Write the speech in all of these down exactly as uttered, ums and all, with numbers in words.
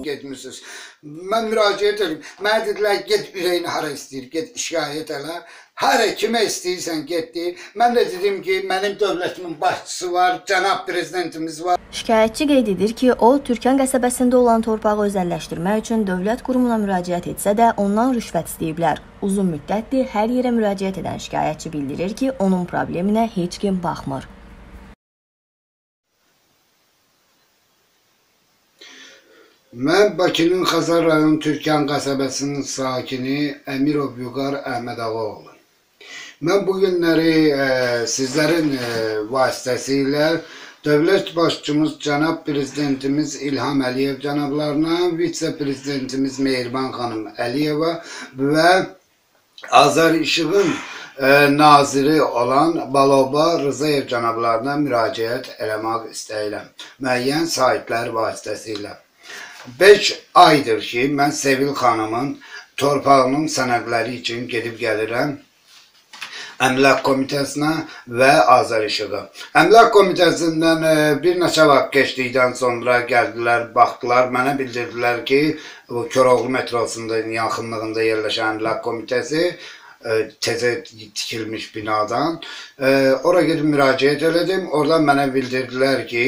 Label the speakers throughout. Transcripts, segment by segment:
Speaker 1: getmişsiniz. Mən müraciət edim. Mənə dedilər, get ürəyini hara istəyir, get şikayət elə. Hara kimə istəyirsən getdi. Mən də dedim ki, mənim dövlətimin başçısı var, cənab prezidentimiz var.
Speaker 2: Şikayətçi qeyd edir ki, o, Türkan qəsəbəsində olan torpağı özəlləşdirmək üçün dövlət qurumuna müraciət etsə də ondan rüşvət istəyiblər. Uzun müddətdir hər yerə müraciət edən şikayətçi bildirir ki, onun probleminə heç kim baxmır.
Speaker 1: Mən Bakının Xəzər rayonu Türkan qəsəbəsinin sakini Əmirov Vüqar Əhmədoğlu. Mən bu günləri e, sizlərin e, vasitəsilə dövlət başçımız cənab prezidentimiz İlham Əliyev cənablarına, vitse-prezidentimiz Mehriban xanım Əliyeva və Azər İşığın e, naziri olan Baloba Rızayev cənablarına müraciət eləmək istəyirəm. Müəyyən sahiblər vasitəsilə. beş aydır ki, mən Sevil xanımın torpağının sənədləri üçün gedib gəlirəm Əmlak Komitəsinə və Azər İşığı. Əmlak Komitəsindən bir neçə vaxt keçdikdən sonra gəldilər, baxdılar, mənə bildirdilər ki, bu Koroğlu metrosunun yaxınlığında yerləşən Əmlak Komitəsi təzə tikilmiş binadan. Ora gedib müraciət elədim, oradan mənə bildirdilər ki,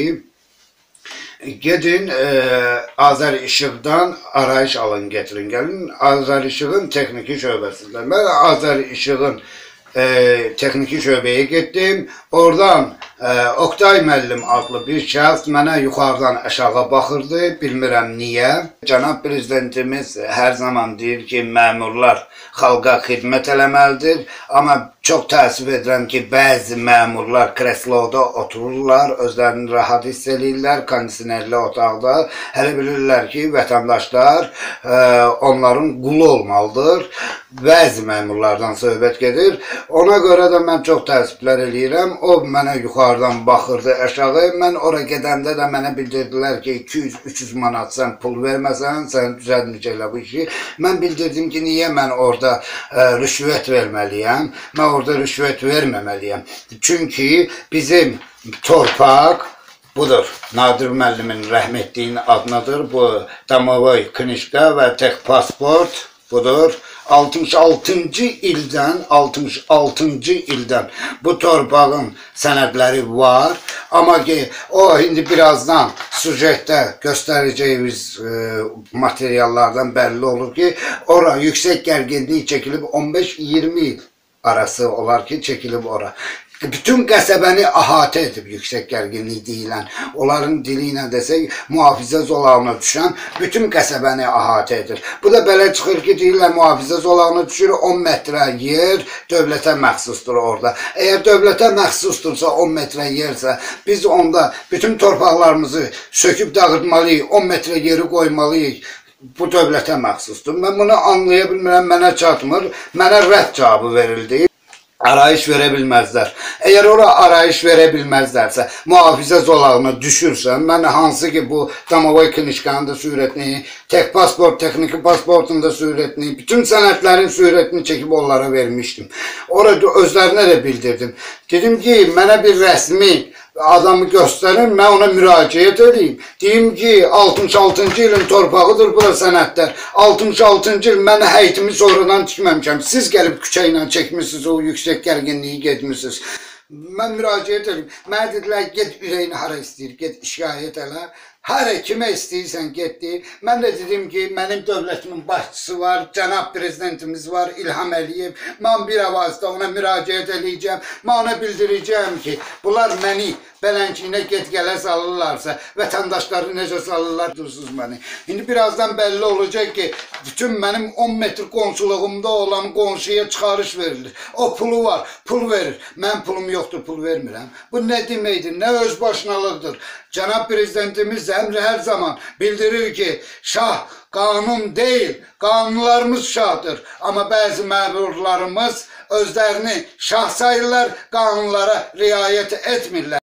Speaker 1: gedin e, Azər İşıqdan arayış alın, getirin, gəlin. Azər İşığın texniki şöbəsindən. Mən Azər İşığın e, texniki şöbəyə getdim. Oradan e, Oktay müəllim adlı bir şəxs mənə yuxarıdan aşağı baxırdı. Bilmirəm niyə. Cənab prezidentimiz hər zaman deyir ki, məmurlar xalqa xidmət eləməlidir. Amma çox təəssüf edirəm ki, bəzi məmurlar kresloda otururlar, özlərini rahat hiss edirlər, kondisionerli otaqda. Hələ bilirlər ki, vətəndaşlar e, onların qulu olmalıdır. Bəzi məmurlardan söhbət gedir. Ona görə də mən çox təəssüflər eləyirəm. O mənə yuxarıdan baxırdı aşağı. Mən ora gedəndə də mənə bildirdilər ki, iki yüz üç yüz manat sən pul verməsən, sən düzəlməyəcəklər bu işi. Mən bildirdim ki, niyə mən orada e, rüşvət verməliyəm? Mən orada rüşvət verməməliyəm. Çünki bizim torpaq budur. Nadir müəllimin rəhmətliyin adınadır. Bu Domovoy knişka və tek pasport budur. altmış altıncı ildən altmış altıncı ildən bu torpağın sənədləri var. Amma ki o indi birazdan sujetdə göstərəcəyimiz e, materiallardan bəlli olur ki, ora yüksək gərginlik çəkilib on beş iyirmi il arası olar ki, çəkilib ora. Bütün qəsəbəni əhatə edib yüksək gərginlik deyilən, onların dili ilə desək, mühafizə zolağına düşən bütün qəsəbəni əhatə edir. Bu da belə çıxır ki, deyirlər, mühafizə zolağına düşür, on metrə yer dövlətə məxsusdur orada. Əgər dövlətə məxsusdursa on metrə yersə, biz onda bütün torpaqlarımızı söküb dağıtmalıyıq, on metrə yeri qoymalıyıq. Bu dövlətə məxsusdur. Mən bunu anlaya bilmirəm, mənə çatmır, mənə rədd cavabı verildi. Arayış verə bilməzlər. Əgər ora arayış verə bilməzlərsə, mühafizə zolağına düşürsən, mən hansı ki bu Domovoy knişkanın da sürətini, tek pasport, texniki pasportun da sürətini, bütün sənədlərin sürətini çəkib onlara vermişdim. Orada özlərinə də bildirdim. Dedim ki, mənə bir rəsmi adamı göstərin, mən ona müraciət edeyim. Deyim ki, altmış altıncı ilin torpağıdır bura sənədlər. altmış altıncı il mən həyətimi sonradan tikməmişəm. Siz gəlib küçə ilə çəkmişsiniz, o yüksək gərginliyi getmişsiniz. Mən müraciət edeyim. Mənə dedilər, get ürəyini hara istəyir, get şikayət elə. Hara kimə istəyirsən getdi. Mən də dedim ki, mənim dövlətimin başçısı var, cənab prezidentimiz var, İlham Əliyev. Mən bir avazda ona müraciət edəcəm. Mən ona bildirəcəm ki, bunlar məni bələnkiyinə get-gələ salırlarsa, vətəndaşları necə salırlar, dursuz məni. İndi birazdan bəlli olacaq ki, bütün mənim on metr qonşuluğumda olan qonşuya çıxarış verilir. O pulu var, pul verir. Mən pulum yoxdur, pul vermirəm. Bu nə deməkdir, nə özbaşınalıqdır. Cənab prezidentimiz əmri hər zaman bildirir ki, şah qanun deyil, qanunlarımız şahdır. Amma bəzi məmurlarımız özlərini şah sayırlar, qanunlara riayət etmirlər.